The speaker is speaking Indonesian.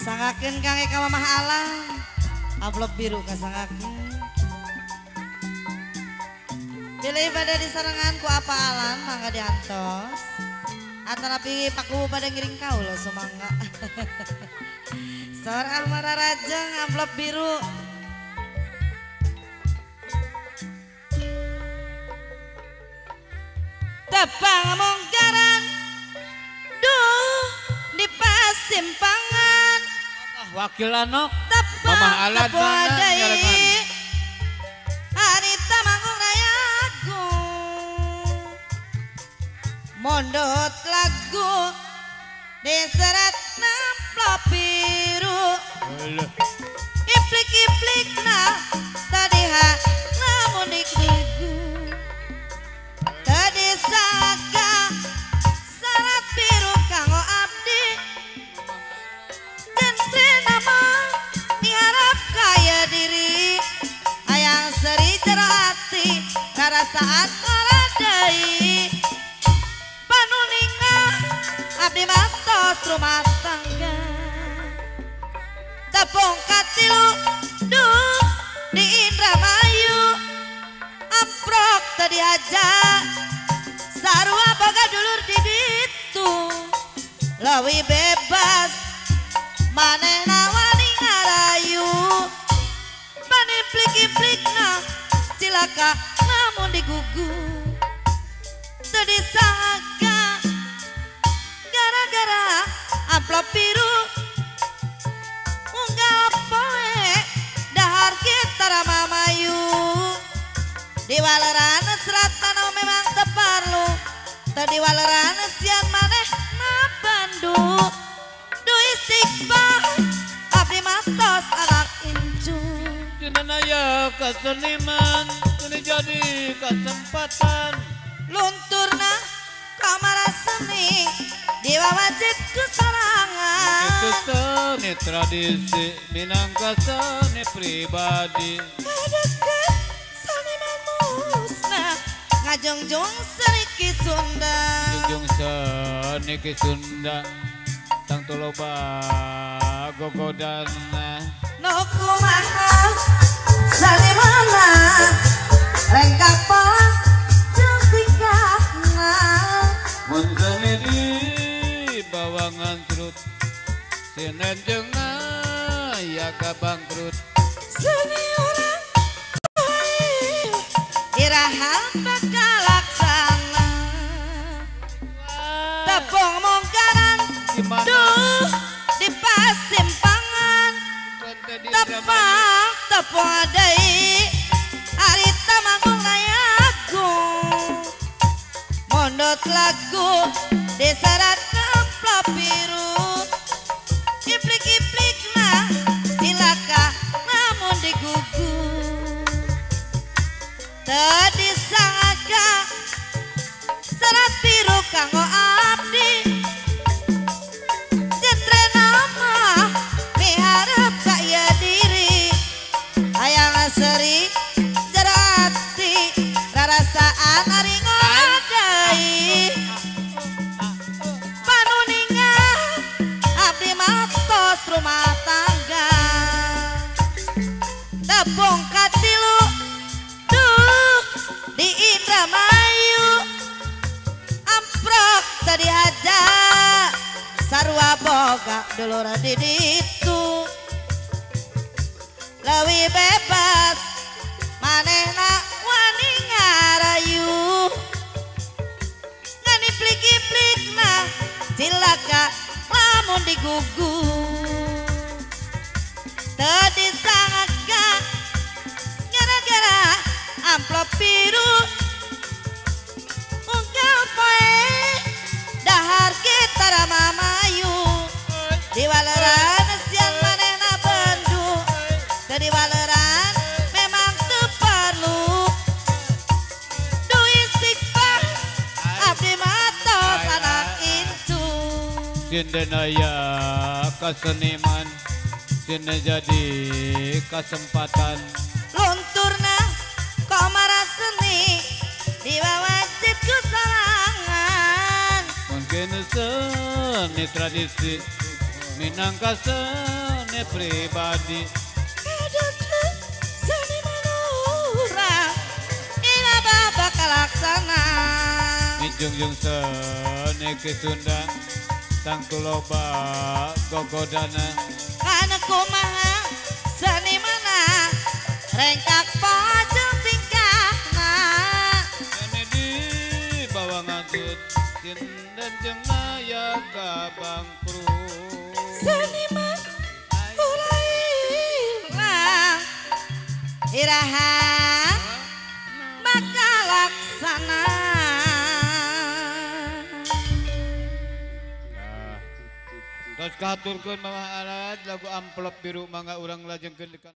Sangakeun kang Eka Mamah Alam amplop biru kasangakeun. Pilih pada disarengan ku apa alam mangga diantos. Atanapi paku pada ngiring kaula sumangga. Sor Ahmad Rajeng amplop biru. Tepang mungkaran duh di pasimpangan wakil anok tepang Mamah Alat mana nyarengan harita manggung raya agung mondot lagu diseret namplop biru iplik-iplik nah tadi ha namun digugu tadi saka sarat biru kanggo abdi jentre nama miharap kaya diri hayang seri jerati karasaan ngaradai panuninga abdi matos rumah tangga tepung katilu duh di Indramayu amprok tadi aja sarua boga dulur di ditu lewi bebas manehna wani ngarayu maniplik-iplikna cilaka namun digugu tadi saga gara-gara amplop biru unggal poe dahar kita ramamayu di waleran serat tanah memang teparlu tadi waleran sian maneh na bandu du istighfar abdi matos anak incu Cinanaya keseniman ini jadi kesempatan lunturna kamar seni di wajib kesarangan itu seni tradisi minangka seni pribadi kadeket seniman musnah ngajungjung seriki Sunda junjung seni ke Sunda tang tuloba gogodana nuku mahal seni mana rengkak pola jeung tingkahna mun seni di bawangan trut sinen jeung aya kabangkrut seni orang lain irahal bakal laksana tepung mungkaran duh di pasimpangan tepung adai harita manggung raya agung mondot lagu diserat amplop biru iplik-iplik nah cilaka namun digugu tadi sangaga serat biru kanggo abdi jentre nama miharap kaya diri hayang seri jerati rarasaan ari ngadai panuninga abdi matos rumah tangga tepung katilu duh di Indramayu amprok tadi aja sarua boga dulur di ditu lewi bebas manehna wani ngarayu nganiplik-iplikna cilaka lamun digugu tadi sangaga gara-gara amplop biru unggal poe dahar kita ramamayu di waleran sian manehna bendu tadi waleran memang teperlu du istighfar abdi matos anak incu Sindenaya keseniman Sine jadi kesempatan lunturna komara seni di wajib kesarangan mungkin seni tradisi minangka seni pribadi Kadutu seniman urang ina babak laksana Jungjung seni ke Sunda tangtu loba gogodana kana kumaha senimana rengkak pojok tingkahna Seni di bawah ngantut Sinten jeung nayaga bangkrut seniman mulai hilang iraha maka laksana Tos katurkeun Mamah Alat lagu amplop biru mangga urang lajengkeun